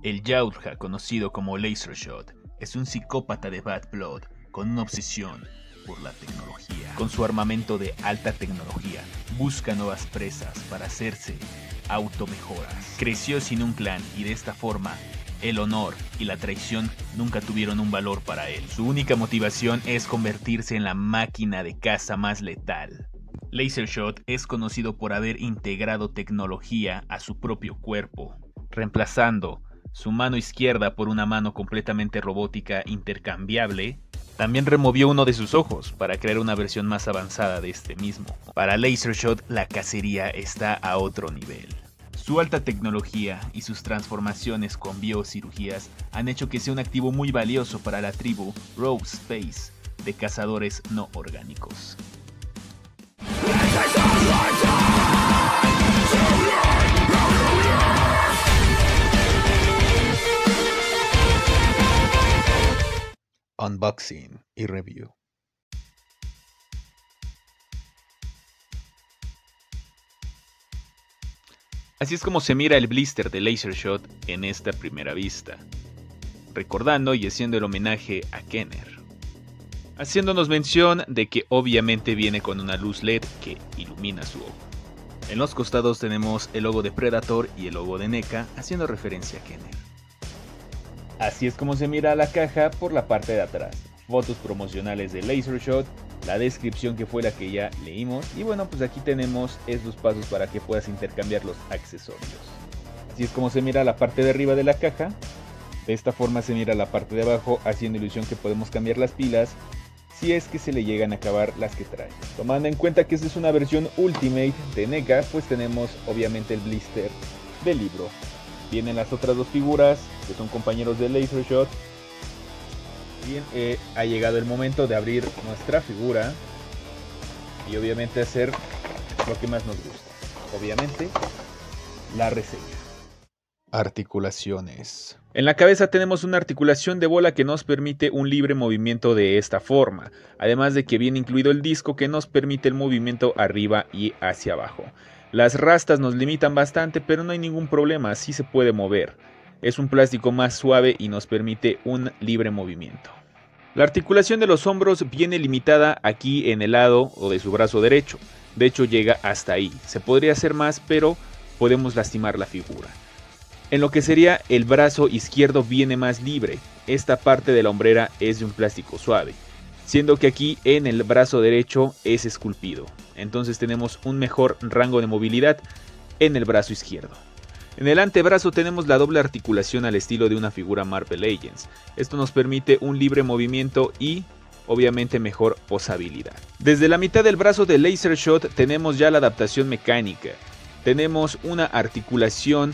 El Yautja, conocido como Lasershot, es un psicópata de Bad Blood con una obsesión por la tecnología. Con su armamento de alta tecnología, busca nuevas presas para hacerse automejoras. Creció sin un clan y de esta forma, el honor y la traición nunca tuvieron un valor para él. Su única motivación es convertirse en la máquina de caza más letal. Lasershot es conocido por haber integrado tecnología a su propio cuerpo, reemplazando su mano izquierda por una mano completamente robótica intercambiable. También removió uno de sus ojos para crear una versión más avanzada de este mismo. Para Lasershot, la cacería está a otro nivel. Su alta tecnología y sus transformaciones con biocirugías han hecho que sea un activo muy valioso para la tribu Rogue Space de cazadores no orgánicos. Unboxing y review. Así es como se mira el blister de Lasershot en esta primera vista, recordando y haciendo el homenaje a Kenner, haciéndonos mención de que obviamente viene con una luz LED que ilumina su ojo. En los costados tenemos el logo de Predator y el logo de NECA, haciendo referencia a Kenner. Así es como se mira la caja por la parte de atrás. Fotos promocionales de Lasershot, la descripción que fue la que ya leímos, y bueno, pues aquí tenemos estos pasos para que puedas intercambiar los accesorios. Así es como se mira la parte de arriba de la caja. De esta forma se mira la parte de abajo, haciendo ilusión que podemos cambiar las pilas si es que se le llegan a acabar las que trae. Tomando en cuenta que esta es una versión Ultimate de NECA, pues tenemos obviamente el blister del libro. Vienen las otras dos figuras que son compañeros de Lasershot. Bien, ha llegado el momento de abrir nuestra figura y obviamente hacer lo que más nos gusta. Obviamente, la reseña. Articulaciones. En la cabeza tenemos una articulación de bola que nos permite un libre movimiento de esta forma, además de que viene incluido el disco que nos permite el movimiento arriba y hacia abajo. Las rastas nos limitan bastante, pero no hay ningún problema, sí se puede mover. Es un plástico más suave y nos permite un libre movimiento. La articulación de los hombros viene limitada aquí en el lado o de su brazo derecho. De hecho llega hasta ahí. Se podría hacer más, pero podemos lastimar la figura. En lo que sería el brazo izquierdo viene más libre. Esta parte de la hombrera es de un plástico suave, siendo que aquí en el brazo derecho es esculpido. Entonces tenemos un mejor rango de movilidad en el brazo izquierdo. En el antebrazo tenemos la doble articulación al estilo de una figura Marvel Legends. Esto nos permite un libre movimiento y obviamente mejor posabilidad. Desde la mitad del brazo de Lasershot tenemos ya la adaptación mecánica. Tenemos una articulación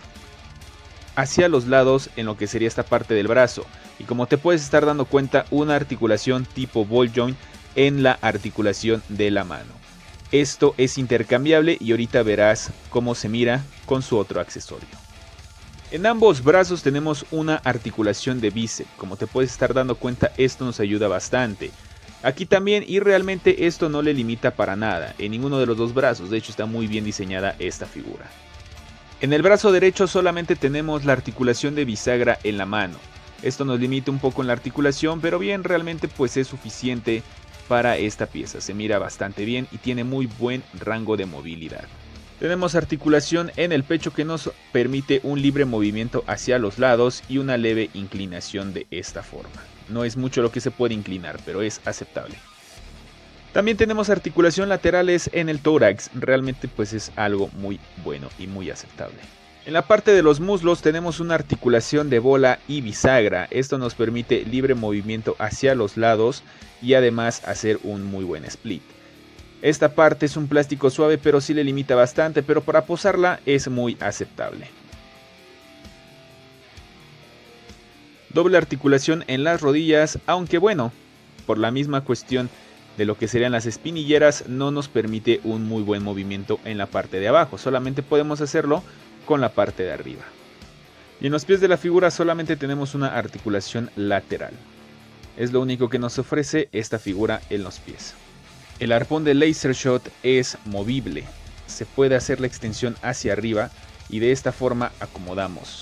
hacia los lados en lo que sería esta parte del brazo. Y como te puedes estar dando cuenta, una articulación tipo ball joint en la articulación de la mano. Esto es intercambiable y ahorita verás cómo se mira con su otro accesorio. En ambos brazos tenemos una articulación de bíceps. Como te puedes estar dando cuenta, esto nos ayuda bastante. Aquí también, y realmente esto no le limita para nada en ninguno de los dos brazos. De hecho está muy bien diseñada esta figura. En el brazo derecho solamente tenemos la articulación de bisagra en la mano. Esto nos limita un poco en la articulación, pero bien, realmente pues es suficiente para esta pieza. Se mira bastante bien y tiene muy buen rango de movilidad. Tenemos articulación en el pecho que nos permite un libre movimiento hacia los lados y una leve inclinación de esta forma. No es mucho lo que se puede inclinar, pero es aceptable. También tenemos articulación laterales en el tórax, realmente pues es algo muy bueno y muy aceptable. En la parte de los muslos tenemos una articulación de bola y bisagra. Esto nos permite libre movimiento hacia los lados y además hacer un muy buen split. Esta parte es un plástico suave pero sí le limita bastante, pero para posarla es muy aceptable. Doble articulación en las rodillas, aunque bueno, por la misma cuestión de lo que serían las espinilleras no nos permite un muy buen movimiento en la parte de abajo, solamente podemos hacerlo con la parte de arriba. Y en los pies de la figura solamente tenemos una articulación lateral. Es lo único que nos ofrece esta figura en los pies. El arpón de Lasershot es movible, se puede hacer la extensión hacia arriba y de esta forma acomodamos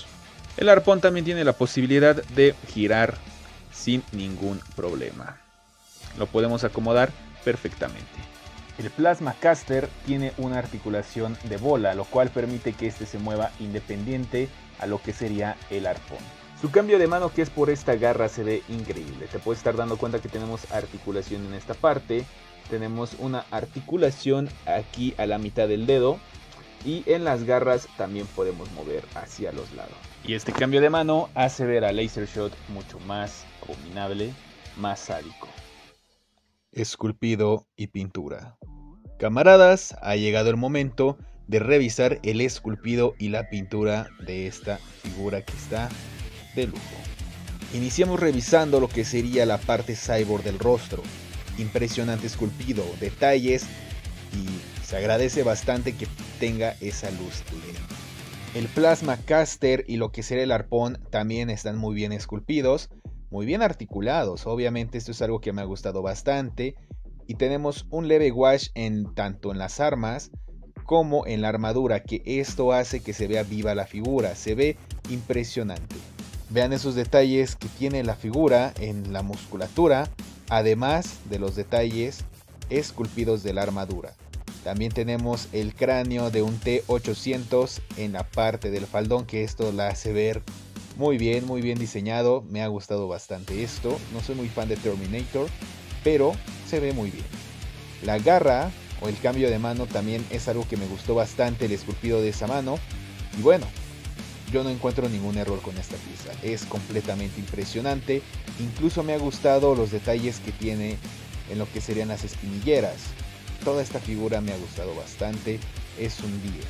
El arpón también tiene la posibilidad de girar sin ningún problema. Lo podemos acomodar perfectamente. El Plasma Caster tiene una articulación de bola, lo cual permite que este se mueva independiente a lo que sería el arpón. Su cambio de mano, que es por esta garra, se ve increíble. Te puedes estar dando cuenta que tenemos articulación en esta parte. Tenemos una articulación aquí a la mitad del dedo. Y en las garras también podemos mover hacia los lados. Y este cambio de mano hace ver a Lasershot mucho más abominable, más sádico. Esculpido y pintura. Camaradas, ha llegado el momento de revisar el esculpido y la pintura de esta figura que está de lujo. Iniciamos revisando lo que sería la parte cyborg del rostro. Impresionante esculpido, detalles, y se agradece bastante que tenga esa luz LED. El Plasma Caster y lo que sería el arpón también están muy bien esculpidos, muy bien articulados. Obviamente esto es algo que me ha gustado bastante. Y tenemos un leve wash tanto en las armas como en la armadura, que esto hace que se vea viva la figura, se ve impresionante. Vean esos detalles que tiene la figura en la musculatura, además de los detalles esculpidos de la armadura. También tenemos el cráneo de un T-800 en la parte del faldón, que esto la hace ver muy bien diseñado. Me ha gustado bastante esto. No soy muy fan de Terminator, pero se ve muy bien. La garra o el cambio de mano también es algo que me gustó bastante, el esculpido de esa mano. Y bueno, yo no encuentro ningún error con esta pieza. Es completamente impresionante. Incluso me ha gustado los detalles que tiene en lo que serían las espinilleras. Toda esta figura me ha gustado bastante. Es un 10.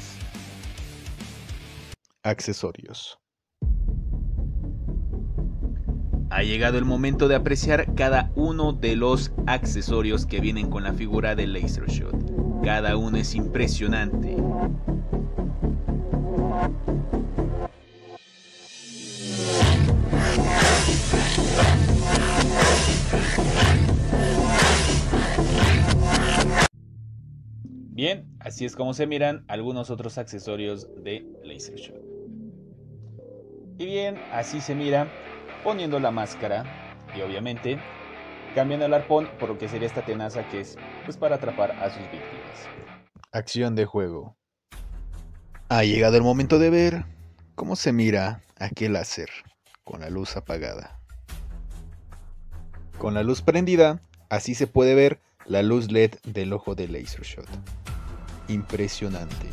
Accesorios. Ha llegado el momento de apreciar cada uno de los accesorios que vienen con la figura de Lasershot. Cada uno es impresionante. Bien, así es como se miran algunos otros accesorios de Lasershot. Y bien, así se mira poniendo la máscara y obviamente cambiando el arpón por lo que sería esta tenaza, que es pues para atrapar a sus víctimas. Acción de juego. Ha llegado el momento de ver cómo se mira aquel láser con la luz apagada. Con la luz prendida, así se puede ver la luz LED del ojo de Lasershot. Impresionante.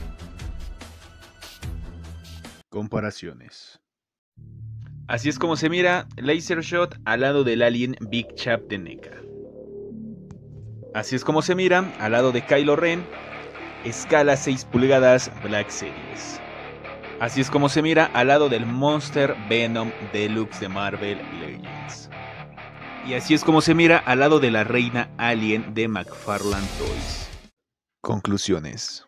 Comparaciones. Así es como se mira Lasershot al lado del alien Big Chap de NECA. Así es como se mira al lado de Kylo Ren, escala 6 pulgadas Black Series. Así es como se mira al lado del Monster Venom Deluxe de Marvel Legends. Y así es como se mira al lado de la Reina Alien de McFarlane Toys. Conclusiones.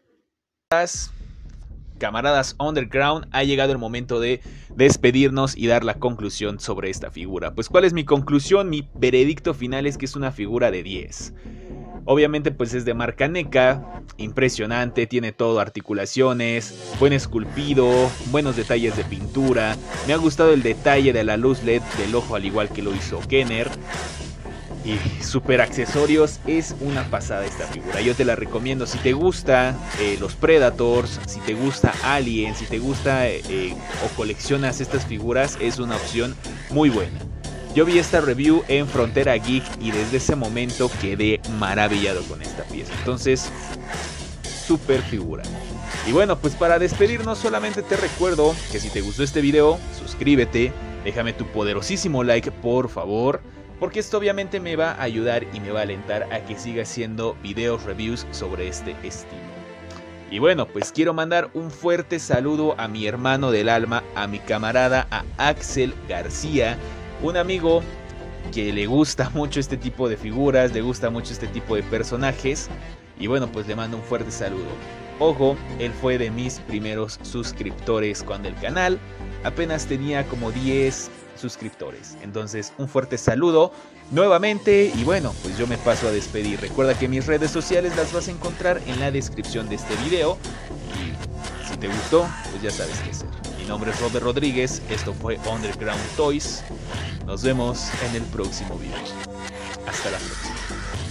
Camaradas Underground, ha llegado el momento de despedirnos y dar la conclusión sobre esta figura. Pues, ¿cuál es mi conclusión? Mi veredicto final es que es una figura de 10. Obviamente pues es de marca NECA, impresionante, tiene todo, articulaciones, buen esculpido, buenos detalles de pintura. Me ha gustado el detalle de la luz LED del ojo, al igual que lo hizo Kenner. Y super accesorios, es una pasada esta figura. Yo te la recomiendo si te gusta los Predators, si te gusta Alien, si te gusta o coleccionas estas figuras, es una opción muy buena. Yo vi esta review en Frontera Geek y desde ese momento quedé maravillado con esta pieza. Entonces, super figura. Y bueno, pues para despedirnos solamente te recuerdo que si te gustó este video, suscríbete, déjame tu poderosísimo like por favor, porque esto obviamente me va a ayudar y me va a alentar a que siga haciendo videos reviews sobre este estilo. Y bueno, pues quiero mandar un fuerte saludo a mi hermano del alma, a mi camarada, a Axel García, un amigo que le gusta mucho este tipo de figuras, le gusta mucho este tipo de personajes. Y bueno, pues le mando un fuerte saludo. Ojo, él fue de mis primeros suscriptores cuando el canal apenas tenía como 10 suscriptores. Entonces, un fuerte saludo nuevamente. Y bueno, pues yo me paso a despedir. Recuerda que mis redes sociales las vas a encontrar en la descripción de este video. Y si te gustó, pues ya sabes qué hacer. nombre es Robert Rodríguez, esto fue Underground Toys. Nos vemos en el próximo video. Hasta la próxima.